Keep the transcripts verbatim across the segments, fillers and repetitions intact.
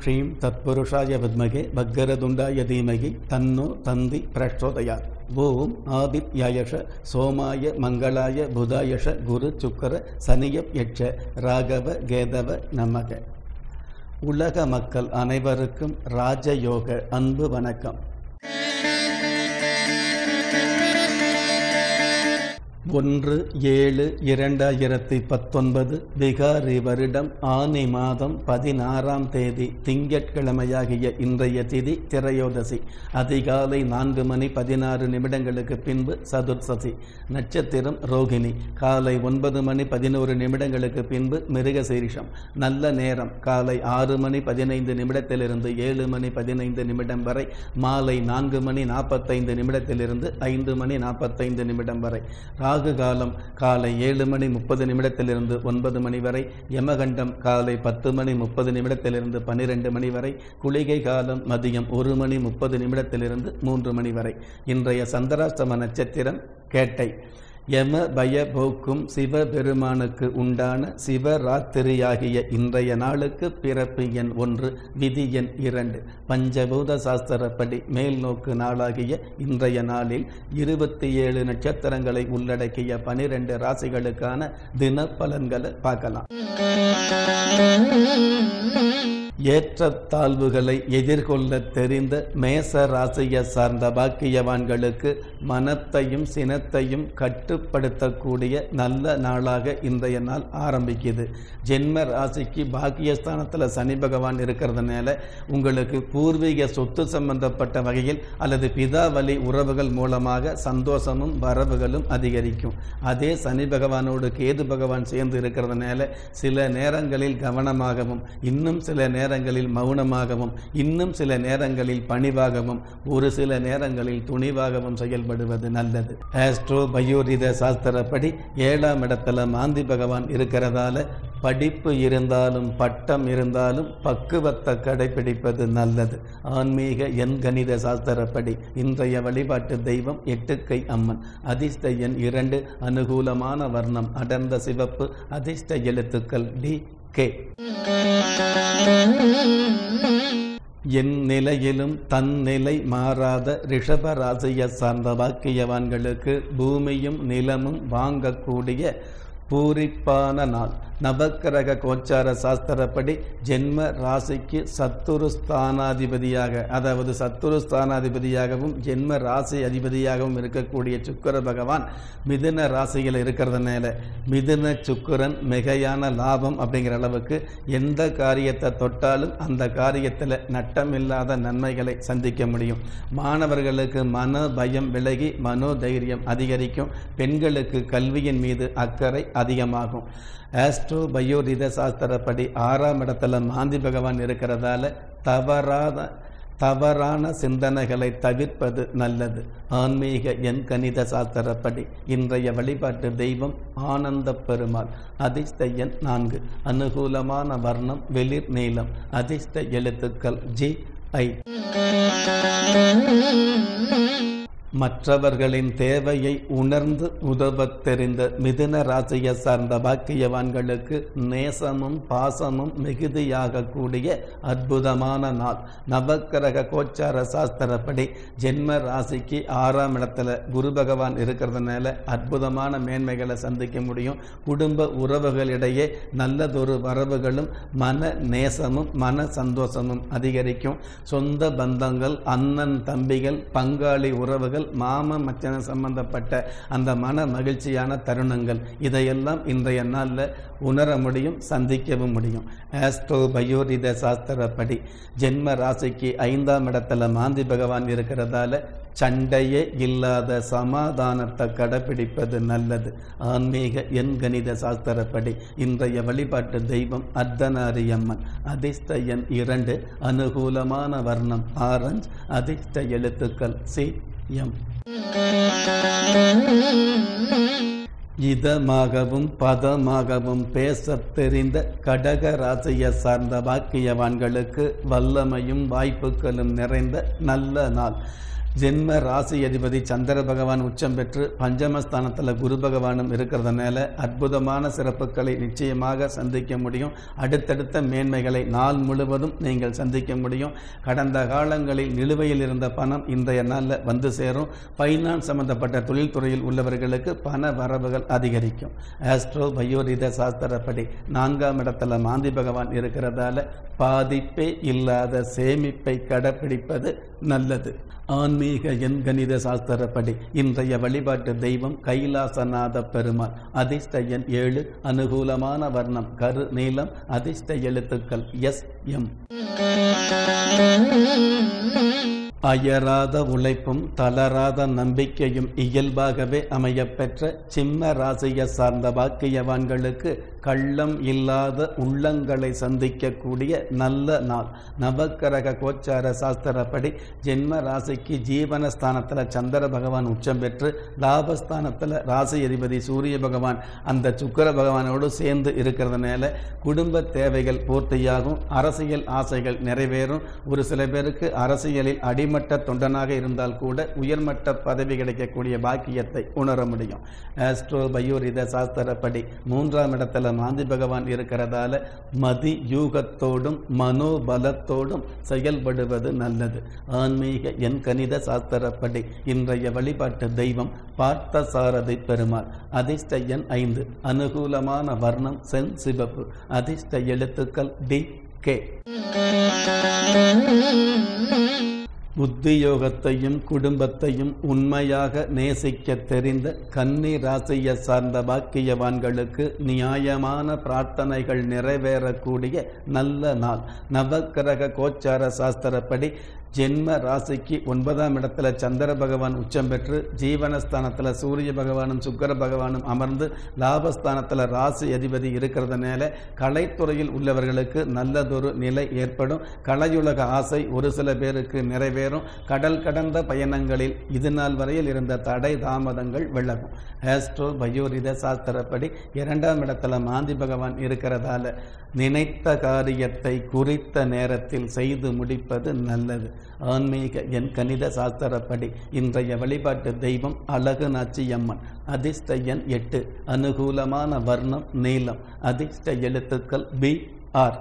க்ஷீம் தத்புருஷாய வித்மகே பக்கரதுண்டாய தீமகி தன்னோ தந்தி பிரச்சோதயாத். ஓம் ஆதித்யாயஷ சோமாய மங்களாய புதாயஷ குரு சுக்கர சனியப் யட்ச ராகவ கேதவ நமக. உலக மக்கள் அனைவருக்கும் ராஜயோக அன்பு வணக்கம். ஒன்று ஏழு இரண்டாயிரத்தி பத்தொன்பது விகாரி வருடம் ஆனி மாதம் பதினாறாம் தேதி திங்கட்கிழமையாகிய இன்றைய திதி திரையோதசி. அதிகாலை நான்கு மணி பதினாறு நிமிடங்களுக்கு பின்பு சதுர்சசி. நட்சத்திரம் ரோகிணி. காலை ஒன்பது மணி பதினோரு நிமிடங்களுக்கு பின்பு மிருகசீரிஷம். நல்ல நேரம் காலை ஆறு மணி பதினைந்து நிமிடத்திலிருந்து ஏழு மணி பதினைந்து நிமிடம் வரை. மாலை நான்கு மணி நாற்பத்தைந்து நிமிடத்திலிருந்து ஐந்து மணி நாற்பத்தைந்து நிமிடம் வரை. ராகு காலம் காலை ஏழு மணி முப்பது நிமிடத்திலிருந்து ஒன்பது மணி வரை. யமகண்டம் காலை பத்து மணி முப்பது நிமிடத்திலிருந்து பனிரெண்டு மணி வரை. குளிகை காலம் மதியம் ஒரு மணி முப்பது நிமிடத்திலிருந்து மூன்று மணி வரை. இன்றைய சந்திராஷ்டம நட்சத்திரம் கேட்டை. யம பய போக்கும் சிவபெருமானுக்கு உண்டான சிவராத்திரியாகிய இன்றைய நாளுக்கு பிறப்பு எண் ஒன்று, விதி எண் இரண்டு. பஞ்சபூத சாஸ்திரப்படி மேல் நோக்கு நாளாகிய இன்றைய நாளில் இருபத்தி ஏழு நட்சத்திரங்களை உள்ளடக்கிய பனிரெண்டு ராசிகளுக்கான தின பலன்களை பார்க்கலாம். ஏற்றத்தாழ்வுகளை எதிர்கொள்ள தெரிந்த மேச ராசியை சார்ந்த பாக்கியவான்களுக்கு மனத்தையும் சினத்தையும் கட்டுப்படுத்தக்கூடிய நல்ல நாளாக இன்றைய நாள் ஆரம்பிக்குது. ஜென்ம ராசிக்கு பாக்கியஸ்தானத்தில் சனி பகவான் இருக்கிறதுனால உங்களுக்கு பூர்வீக சொத்து சம்பந்தப்பட்ட வகையில் அல்லது பிதாவளி உறவுகள் மூலமாக சந்தோஷமும் வரவுகளும் அதிகரிக்கும். அதே சனி பகவானோடு கேது பகவான் சேர்ந்து இருக்கிறதுனால சில நேரங்களில் கவனமாகவும் இன்னும் சில நேரங்களில் மௌனமாகவும் இன்னும் சில நேரங்களில் பணிவாகவும் ஒரு சில நேரங்களில் துணிவாகவும் செயல்படுவது நல்லது. ஆஸ்ட்ரோ பயோரித சாஸ்திரப்படி ஏழாம் இடத்துல மாந்தி பகவான் இருக்கிறதால படிப்பு இருந்தாலும் பட்டம் இருந்தாலும் பக்குவத்தை கடைபிடிப்பது நல்லது. ஆன்மீக எண் கணித சாஸ்திரப்படி இன்றைய வழிபாட்டு தெய்வம் எட்டுக்கை அம்மன். அதிர்ஷ்ட எண் இரண்டு. அனுகூலமான வர்ணம் அடர்ந்த சிவப்பு. அதிர்ஷ்ட எழுத்துக்கள் டி கே. என் நிலையிலும் தன் நிலை மாறாத ரிஷப ராசியை சார்ந்த பாக்கியவான்களுக்கு பூமியும் நிலமும் வாங்கக்கூடிய பூரிப்பான நாள். நவக்கிரக கோச்சார சாஸ்திரப்படி ஜென்ம ராசிக்கு சத்துரு ஸ்தானாதிபதியாக அதாவது சத்துரு ஸ்தானாதிபதியாகவும் ஜென்ம ராசி அதிபதியாகவும் இருக்கக்கூடிய சுக்கிர பகவான் மிதுன ராசியில் இருக்கிறதுனால மிதுன சுக்கிரன் மிகையான லாபம் அப்படிங்கிற அளவுக்கு எந்த காரியத்தை தொட்டாலும் அந்த காரியத்தில் நட்டமில்லாத நன்மைகளை சந்திக்க முடியும். மாணவர்களுக்கு மன பயம் விலகி மனோதைரியம் அதிகரிக்கும். பெண்களுக்கு கல்வியின் மீது அக்கறை அதிகமாகும். ஆஸ்ட்ரோ பயோரித சாஸ்திரப்படி ஆறாம் இடத்துல மாந்தி பகவான் இருக்கிறதால தவறாத தவறான சிந்தனைகளை தவிர்ப்பது நல்லது. ஆன்மீக எண் கணித சாஸ்திரப்படி இன்றைய வழிபாட்டு தெய்வம் ஆனந்த பெருமாள். அதிர்ஷ்ட எண் நான்கு. அனுகூலமான வர்ணம் வெளிர் நீலம். அதிர்ஷ்ட எழுத்துக்கள் ஜி ஐ. மற்றவர்களின் தேவையை உணர்ந்து உதவத் தெரிந்த மிதுன ராசியை சார்ந்த பாக்கியவான்களுக்கு நேசமும் பாசமும் மிகுதியாகக்கூடிய அற்புதமான நாள். நவக்கிரக கோச்சார சாஸ்திரப்படி ஜென்ம ராசிக்கு ஆறாம் இடத்துல குரு பகவான் இருக்கிறதுனால அற்புதமான மேன்மைகளை சந்திக்க முடியும். குடும்ப உறவுகளிடையே நல்லதொரு வரவுகளும் மன நேசமும் மன சந்தோஷமும் அதிகரிக்கும். சொந்த பந்தங்கள், அண்ணன் தம்பிகள், பங்காளி உறவுகள், மாம மச்சன சம்பந்தப்பட்ட அந்த மன மகிழ்ச்சியான தருணங்கள் இதையெல்லாம் இன்றைய நாளில் உணர முடியும், சந்திக்கவும் முடியும். ஆஸ்ட்ரோ பயோரித சாஸ்திரப்படி ஜென்ம ராசிக்கு ஐந்தாம் இடத்துல மாந்தி பகவான் இருக்கிறதால சண்டையே இல்லாத சமாதானத்தை கடைபிடிப்பது நல்லது. ஆன்மீக எண் கணித சாஸ்திரப்படி இன்றைய வழிபாட்டு தெய்வம் அர்த்தநாரியம்மன். அதிர்ஷ்ட எண் இரண்டு. அனுகூலமான வர்ணம் ஆரஞ்சு. அதிர்ஷ்ட எழுத்துக்கள் சி எம். இதமாகவும் பதமாகவும் பேசத் தெரிந்த கடக ராசியை சார்ந்த பாக்கியவான்களுக்கு வல்லமையும் வாய்ப்புகளும் நிறைந்த நல்ல நாள். ஜென்ம ராசி அதிபதி சந்திர பகவான் உச்சம் பெற்று பஞ்சமஸ்தானத்தில் குரு பகவானும் இருக்கிறதுனால அற்புதமான சிறப்புகளை நிச்சயமாக சந்திக்க முடியும். அடுத்தடுத்த மேன்மைகளை நாள் முழுவதும் நீங்கள் சந்திக்க முடியும். கடந்த காலங்களில் நிலுவையில் இருந்த பணம் இன்றைய நாளில் வந்து சேரும். ஃபைனான்ஸ் சம்பந்தப்பட்ட தொழில்துறையில் உள்ளவர்களுக்கு பண வரவுகள் அதிகரிக்கும். ஆஸ்ட்ரோ பயோரித சாஸ்திரப்படி நான்காம் இடத்துல மாந்தி பகவான் இருக்கிறதால பாதிப்பே இல்லாத சேமிப்பை கடைப்பிடிப்பது நல்லது. ஆன்மீக எண்கணித சாஸ்திரப்படி இன்றைய வழிபாட்டு தெய்வம் கைலாசநாத பெருமாள். அதிர்ஷ்ட எண் ஏழு. அனுகூலமான வர்ணம் கரு நீலம். அதிர்ஷ்ட எழுத்துக்கள் எஸ் எம். அயராத உழைப்பும் தளராத நம்பிக்கையும் இயல்பாகவே அமையப்பெற்ற சிம்ம ராசியை சார்ந்த பாக்கியவான்களுக்கு கள்ளம் இல்லாத உள்ளங்களை சந்திக்கக்கூடிய நல்ல நாள். நவக்கிரக கோச்சார சாஸ்திரப்படி ஜென்ம ராசிக்கு ஜீவனஸ்தானத்தில் சந்திர பகவான் உச்சம் பெற்று லாபஸ்தானத்தில் ராசி அதிபதி சூரிய பகவான் அந்த சுக்கிர பகவானோடு சேர்ந்து இருக்கிறதுனால குடும்ப தேவைகள் பூர்த்தியாகும். அரசியல் ஆசைகள் நிறைவேறும். ஒரு சில பேருக்கு அரசியலில் அடிமட்ட தொண்டனாக இருந்தால் கூட உயர்மட்ட பதவி கிடைக்கக்கூடிய பாக்கியத்தை உணர முடியும். ஆஸ்ட்ரோ பயோரித சாஸ்திரப்படி மூன்றாம் இடத்துல மாந்தி பகவான் இருக்கிறதால மதி யூகத்தோடும் மனோபலத்தோடும் செயல்படுவது நல்லது. ஆன்மீக எண் கணித சாஸ்திரப்படி இன்றைய வழிபாட்டு தெய்வம் பார்த்த சாரதி பெருமாள். அதிர்ஷ்ட எண் ஐந்து. அனுகூலமான வர்ணம் சென் சிவப்பு. அதிர்ஷ்ட எழுத்துக்கள் டி கே. உத்தியோகத்தையும் குடும்பத்தையும் உண்மையாக நேசிக்க தெரிந்த கன்னி ராசியை சார்ந்த பாக்கியவான்களுக்கு நியாயமான பிரார்த்தனைகள் நிறைவேறக்கூடிய நல்ல நாள். நவக்கிரக கோச்சார சாஸ்திரப்படி ஜென்ம ராசிக்கு ஒன்பதாம் இடத்துல சந்திர பகவான் உச்சம் பெற்று ஜீவனஸ்தானத்தில் சூரிய பகவானும் சுக்கிர பகவானும் அமர்ந்து லாபஸ்தானத்தில் ராசி அதிபதி இருக்கிறதுனால கலைத்துறையில் உள்ளவர்களுக்கு நல்லதொரு நிலை ஏற்படும். கலையுலக ஆசை ஒரு சில பேருக்கு நிறைவேறும். கடல் கடந்த பயணங்களில் இது நாள் வரையில் இருந்த தடை தாமதங்கள் விலகும். ஆஸ்ட்ரோ பயோரித சாஸ்திரப்படி இரண்டாம் இடத்துல மாந்தி பகவான் இருக்கிறதால நினைத்த காரியத்தை குறித்த நேரத்தில் செய்து முடிப்பது நல்லது. ஆன்மீக எண் கணித சாஸ்திரப்படி இன்றைய வழிபாட்டு தெய்வம் அழகு நாச்சியம்மன். அதிர்ஷ்ட எண் எட்டு. அனுகூலமான வர்ணம் நீலம். அதிர்ஷ்ட எழுத்துக்கள் பி ஆர்.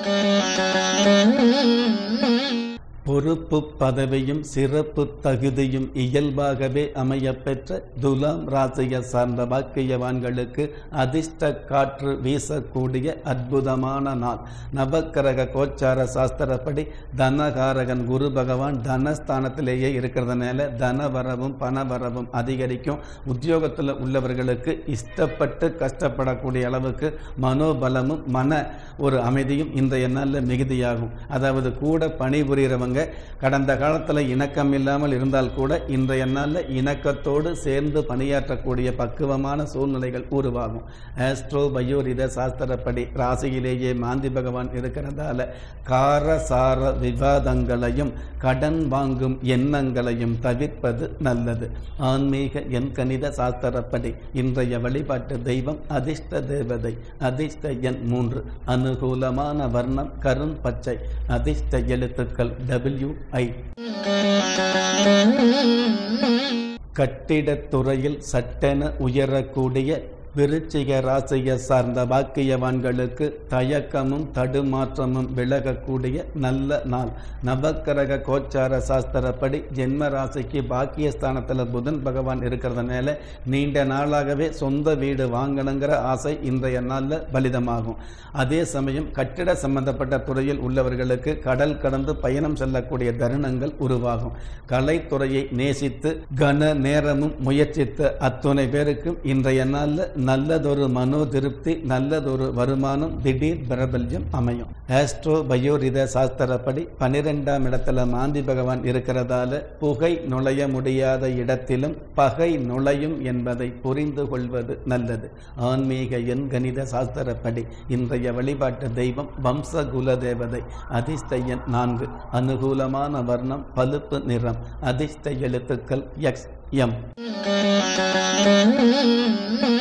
பொறுப்பு பதவியும் சிறப்பு தகுதியும் இயல்பாகவே அமையப்பெற்ற துலாம் ராசியை சார்ந்த பாக்கியவான்களுக்கு அதிர்ஷ்ட காற்று வீசக்கூடிய அற்புதமான நாள். நவக்கிரக கோச்சார சாஸ்திரப்படி தனகாரகன் குரு பகவான் தனஸ்தானத்திலேயே இருக்கிறதுனால தனவரவும் பணவரவும் அதிகரிக்கும். உத்தியோகத்தில் உள்ளவர்களுக்கு இஷ்டப்பட்டு கஷ்டப்படக்கூடிய அளவுக்கு மனோபலமும் மன ஒரு அமைதியும் இன்றைய நாளில் மிகுதியாகும். அதாவது கூட பணிபுரிகிறவங்க கடந்த காலத்தில் இணக்கம் இல்லாமல் இருந்தால் கூட இன்றைய நாளில் இணக்கத்தோடு சேர்ந்து பணியாற்றக்கூடிய பக்குவமான சூழ்நிலைகள் உருவாகும். ஆஸ்ட்ரோ பயோரித சாஸ்திரப்படி ராசியிலேயே மாந்தி பகவான் இருக்கிறதால காரசார விவாதங்களையும் கடன் வாங்கும் எண்ணங்களையும் தவிர்ப்பது நல்லது. ஆன்மீக எண் கணித சாஸ்திரப்படி இன்றைய வழிபாட்டு தெய்வம் அதிர்ஷ்ட தேவதை. அதிர்ஷ்ட எண் மூன்று. அனுகூலமான வர்ணம் கரும் பச்சை. அதிர்ஷ்ட எழுத்துக்கள் டபிள்யூ ஐ. கட்டிடத்துறையில் சட்டென உயரக்கூடிய விருச்சிக ராசியை சார்ந்த பாக்கியவான்களுக்கு தயக்கமும் தடுமாற்றமும் விலகக்கூடிய நல்ல நாள். நவக்கிரக கோச்சார சாஸ்திரப்படி ஜென்ம ராசிக்கு பாக்கியஸ்தானத்தில் புதன் பகவான் இருக்கிறதுனால நீண்ட நாளாகவே சொந்த வீடு வாங்கணுங்கிற ஆசை இன்றைய நாளில் பலிதமாகும். அதே சமயம் கட்டிட சம்பந்தப்பட்ட துறையில் உள்ளவர்களுக்கு கடல் கடந்து பயணம் செல்லக்கூடிய தருணங்கள் உருவாகும். கலைத்துறையை நேசித்து கன நேரமும் முயற்சித்த அத்துணை பேருக்கும் இன்றைய நாளில் நல்லதொரு மனோ திருப்தி, நல்லதொரு வருமானம், திடீர் பிரபல்யம் அமையும். ஆஸ்ட்ரோ பயோரித சாஸ்திரப்படி பனிரெண்டாம் இடத்துல மாந்தி பகவான் இருக்கிறதால புகை நுழைய முடியாத இடத்திலும் பகை நுழையும் என்பதை புரிந்து கொள்வது நல்லது. ஆன்மீக எண் கணித சாஸ்திரப்படி இன்றைய வழிபாட்டு தெய்வம் வம்சகுல தேவதை. அதிர்ஷ்ட எண் நான்கு. அனுகூலமான வர்ணம் பழுப்பு நிறம். அதிர்ஷ்ட எழுத்துக்கள் எக்ஸ் எம்.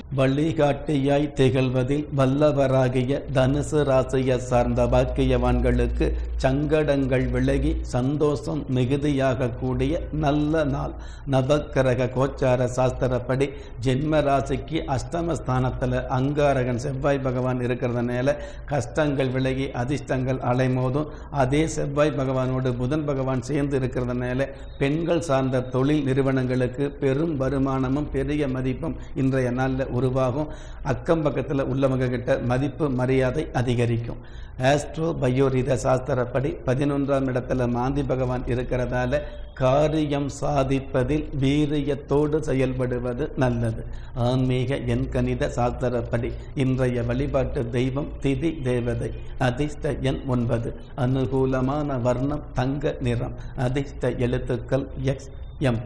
வழிகாட்டியாய் திகழ்வதில் வல்லவராகிய தனுசு ராசியை சார்ந்த பாக்கியவான்களுக்கு சங்கடங்கள் விலகி சந்தோஷம் மிகுதியாக கூடிய நல்ல நாள். நவக்கிரக கோச்சார சாஸ்திரப்படி ஜென்ம ராசிக்கு அஷ்டமஸ்தானத்தில் அங்காரகன் செவ்வாய் பகவான் இருக்கிறதுனால கஷ்டங்கள் விலகி அதிர்ஷ்டங்கள் அலைமோதும். அதே செவ்வாய் பகவானோடு புதன் பகவான் சேர்ந்து இருக்கிறதுனால பெண்கள் சார்ந்த தொழில் நிறுவனங்களுக்கு பெரும் வருமானமும் பெரிய மதிப்பும் இன்றைய நாளில் உருவாகும். அக்கம் பக்கத்தில் உள்ளவங்க கிட்ட மதிப்பு மரியாதை அதிகரிக்கும். ஆஸ்ட்ரோ பயோரித சாஸ்திரப்படி பதினொன்றாம் இடத்துல மாந்தி பகவான் இருக்கிறதால காரியம் சாதிப்பதில் வீரியத்தோடு செயல்படுவது நல்லது. ஆன்மீக எண்கணித சாஸ்திரப்படி இன்றைய வழிபாட்டு தெய்வம் திதி தேவதை. அதிர்ஷ்ட எண் ஒன்பது. அனுகூலமான வர்ணம் தங்க நிறம். அதிர்ஷ்ட எழுத்துக்கள் எக்ஸ் எம்.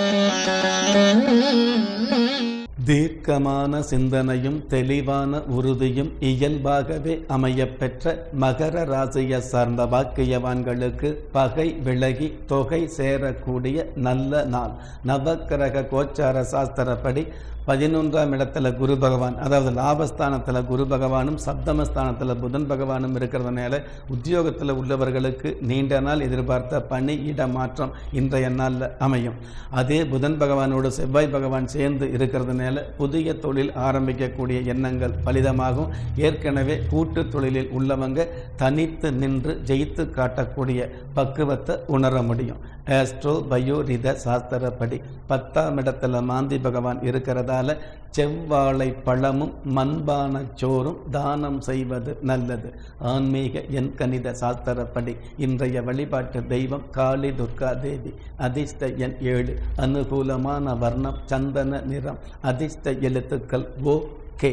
தீர்க்கமான சிந்தனையும் தெளிவான உறுதியும் இயல்பாகவே அமையப்பெற்ற மகர ராசியை சார்ந்த பாக்கியவான்களுக்கு பகை விலகி தொகை சேரக்கூடிய நல்ல நாள். நவக்கிரக கோச்சார சாஸ்திரப்படி பதினொன்றாம் இடத்துல குரு பகவான், அதாவது லாபஸ்தானத்தில் குரு பகவானும் சப்தமஸ்தானத்தில் புதன் பகவானும் இருக்கிறதுனால உத்தியோகத்தில் உள்ளவர்களுக்கு நீண்ட நாள் எதிர்பார்த்த பணி இட மாற்றம் இன்றைய நாளில் அமையும். அதே புதன் பகவானோடு செவ்வாய் பகவான் சேர்ந்து இருக்கிறதுனால புதிய தொழில் ஆரம்பிக்கக்கூடிய எண்ணங்கள் பலிதமாகும். ஏற்கனவே கூட்டு தொழிலில் உள்ளவங்க தனித்து நின்று ஜெயித்து காட்டக்கூடிய பக்குவத்தை உணர முடியும். ஆஸ்ட்ரோ பயோரித சாஸ்திரப்படி பத்தாம் இடத்துல மாந்தி பகவான் இருக்கிறதால செவ்வாழை பழமும் மண்பான சோறும் தானம் செய்வது நல்லது. ஆன்மீக எண்கணித சாஸ்திரப்படி இன்றைய வழிபாட்டு தெய்வம் காளி துர்கா தேவி. அதிர்ஷ்ட எண் ஏழு. அனுகூலமான வர்ணம் சந்தன நிறம். அதிர்ஷ்ட எழுத்துக்கள் ஓ கே.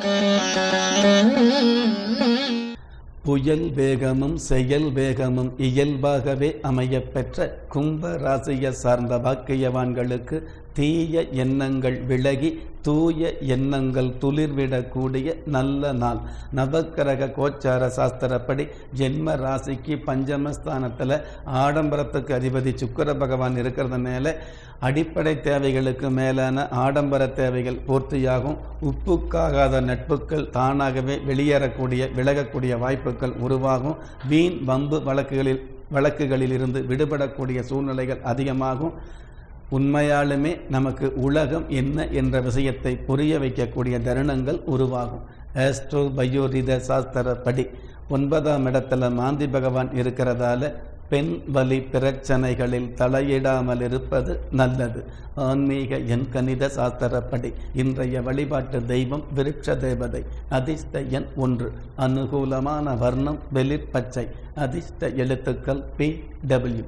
புயல் வேகமும் செயல் வேகமும் இயல்பாகவே அமையப்பெற்ற கும்ப ராசியை சார்ந்த பாக்கியவான்களுக்கு தீய எண்ணங்கள் விலகி தூய எண்ணங்கள் துளிர்விடக்கூடிய நல்ல நாள். நவக்கிரக கோச்சார சாஸ்திரப்படி ஜென்ம ராசிக்கு பஞ்சமஸ்தானத்தில் ஆடம்பரத்துக்கு அதிபதி சுக்கிர பகவான் இருக்கிறதுனால அடிப்படை தேவைகளுக்கு மேலான ஆடம்பர தேவைகள் பூர்த்தியாகும். உப்புக்காகாத நட்புகள் தானாகவே வெளியேறக்கூடிய விலகக்கூடிய வாய்ப்புகள் உருவாகும். வீண் வம்பு வழக்குகளில் வழக்குகளில் இருந்து விடுபடக்கூடிய சூழ்நிலைகள் அதிகமாகும். உண்மையாலுமே நமக்கு உலகம் என்ன என்ற விஷயத்தை புரிய வைக்கக்கூடிய தருணங்கள் உருவாகும். ஆஸ்ட்ரோ பயோரித சாஸ்திரப்படி ஒன்பதாம் இடத்துல மாந்தி பகவான் இருக்கிறதால பெண் வலி பிரச்சனைகளில் தலையிடாமல் இருப்பது நல்லது. ஆன்மீக எண்கணித சாஸ்திரப்படி இன்றைய வழிபாட்டு தெய்வம் விருட்ச தேவதை. அதிர்ஷ்ட எண் ஒன்று. அனுகூலமான வர்ணம் வெளிர் பச்சை. அதிர்ஷ்ட எழுத்துக்கள் பி டபிள்யூ.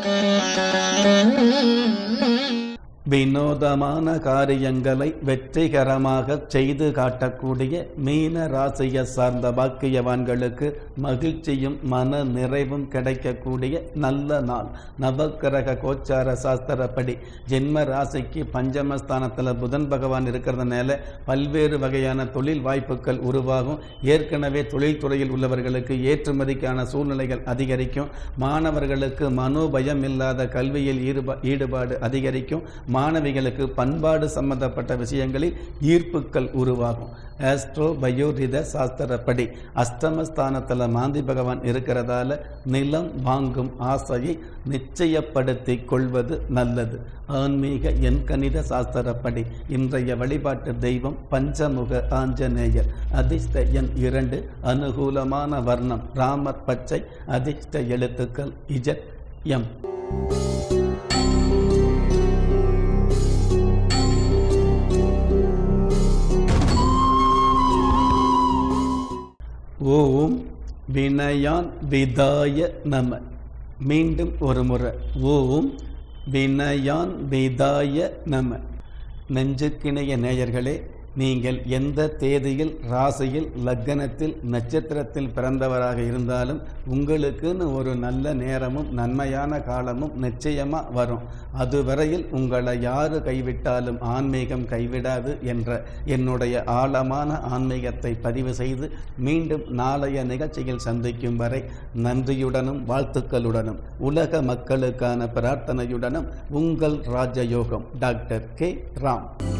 வினோதமான காரியங்களை வெற்றிகரமாக செய்து காட்டக்கூடிய மீன ராசியை சார்ந்த பாக்கியவான்களுக்கு மகிழ்ச்சியும் மன நிறைவும் கிடைக்கக்கூடிய நல்ல நாள். நவக்கிரக கோச்சார சாஸ்திரப்படி ஜென்ம ராசிக்கு பஞ்சமஸ்தானத்தில் புதன் பகவான் இருக்கிறதுனால பல்வேறு வகையான தொழில் வாய்ப்புகள் உருவாகும். ஏற்கனவே தொழில்துறையில் உள்ளவர்களுக்கு ஏற்றுமதிக்கான சூழ்நிலைகள் அதிகரிக்கும். மாணவர்களுக்கு மனோபயம் இல்லாத கல்வியில் ஈடுபா ஈடுபாடு அதிகரிக்கும். மாணவிகளுக்கு பண்பாடு சம்பந்தப்பட்ட விஷயங்களில் ஈர்ப்புகள் உருவாகும். ஆஸ்ட்ரோ பயோரித சாஸ்திரப்படி அஷ்டமஸ்தானத்தில் மாந்தி பகவான் இருக்கிறதால நிலம் வாங்கும் ஆசையை நிச்சயப்படுத்தி கொள்வது நல்லது. ஆன்மீக எண்கணித சாஸ்திரப்படி இன்றைய வழிபாட்டு தெய்வம் பஞ்சமுக ஆஞ்சநேயர். அதிர்ஷ்ட எண் இரண்டு. அனுகூலமான வர்ணம் ராமர் பச்சை. அதிர்ஷ்ட எழுத்துக்கள் இஜட் எம். ஓம் வினயான் விதாய நம. மீண்டும் ஒரு முறை ஓம் வினயான் விதாய நம. நெஞ்சுக்கிணைய நேயர்களே, நீங்கள் எந்த தேதியில் ராசியில் லக்னத்தில் நட்சத்திரத்தில் பிறந்தவராக இருந்தாலும் உங்களுக்குன்னு ஒரு நல்ல நேரமும் நன்மையான காலமும் நிச்சயமாக வரும். அதுவரையில் உங்களை யாரு கைவிட்டாலும் ஆன்மீகம் கைவிடாது என்ற என்னுடைய ஆழமான ஆன்மீகத்தை பதிவு செய்து மீண்டும் நாளைய நிகழ்ச்சியில் சந்திக்கும் வரை நன்றியுடனும் வாழ்த்துக்களுடனும் உலக மக்களுக்கான பிரார்த்தனையுடனும் உங்கள் ராஜயோகம் டாக்டர் கே ராம்.